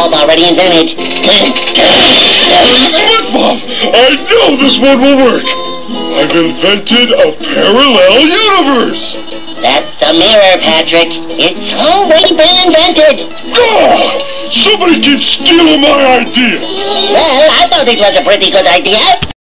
bulb already invented. SpongeBob, I know this one will work. I've invented a parallel universe. That's a mirror, Patrick. It's already been invented. Oh, somebody keeps stealing my ideas. Well, I thought it was a pretty good idea.